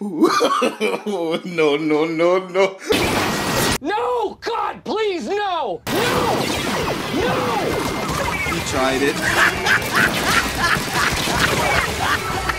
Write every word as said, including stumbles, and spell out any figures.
No, no, no, no. No! God, please, no! No! No! He tried it.